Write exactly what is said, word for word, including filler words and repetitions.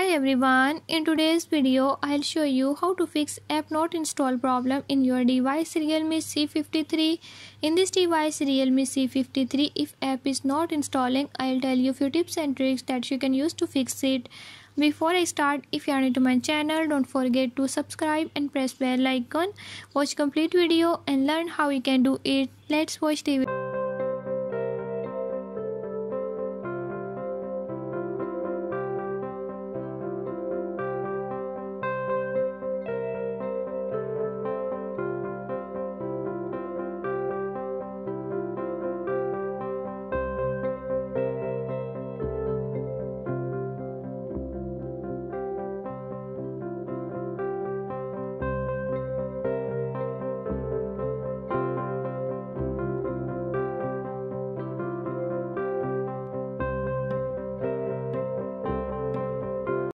Hi everyone, in today's video I'll show you how to fix app not install problem in your device Realme C fifty-three. In this device Realme C fifty-three, if app is not installing, I'll tell you few tips and tricks that you can use to fix it. Before I start, if you are new to my channel, don't forget to subscribe and press bell icon. Watch complete video and learn how you can do it. Let's watch the video.